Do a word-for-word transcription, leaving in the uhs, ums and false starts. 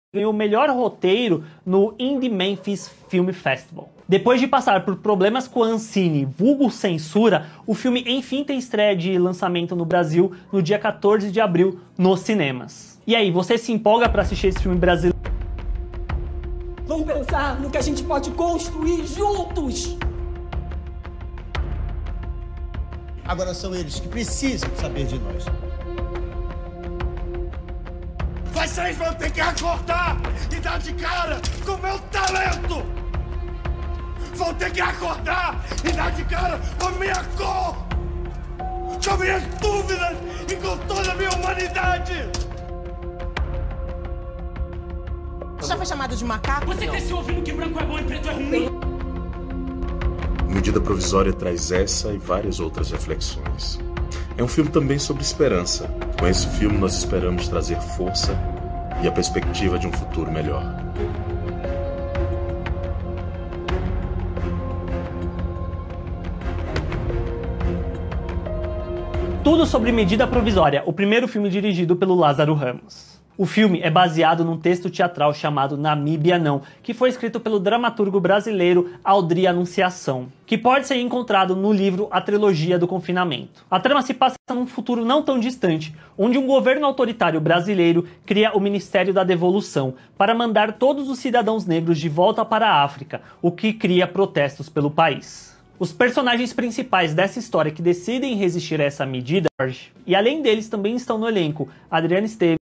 ganhou o melhor roteiro no Indie Memphis Film Festival. Depois de passar por problemas com a Ancine, vulgo censura, o filme enfim tem estreia de lançamento no Brasil no dia quatorze de abril nos cinemas. E aí, você se empolga para assistir esse filme brasileiro? Vamos pensar no que a gente pode construir juntos! Agora são eles que precisam saber de nós. Vocês vão ter que acordar e dar de cara com o meu talento! Vão ter que acordar e dar de cara com a minha cor! Com minhas dúvidas e com toda a minha humanidade! Você já foi chamado de macaco? Você cresceu ouvindo que branco é bom e preto é ruim? Medida Provisória traz essa e várias outras reflexões. É um filme também sobre esperança. Com esse filme nós esperamos trazer força e a perspectiva de um futuro melhor. Tudo sobre Medida Provisória, o primeiro filme dirigido pelo Lázaro Ramos. O filme é baseado num texto teatral chamado Namíbia Não, que foi escrito pelo dramaturgo brasileiro Aldri Anunciação, que pode ser encontrado no livro A Trilogia do Confinamento. A trama se passa num futuro não tão distante, onde um governo autoritário brasileiro cria o Ministério da Devolução para mandar todos os cidadãos negros de volta para a África, o que cria protestos pelo país. Os personagens principais dessa história que decidem resistir a essa medida, e além deles também estão no elenco Adriana Esteves,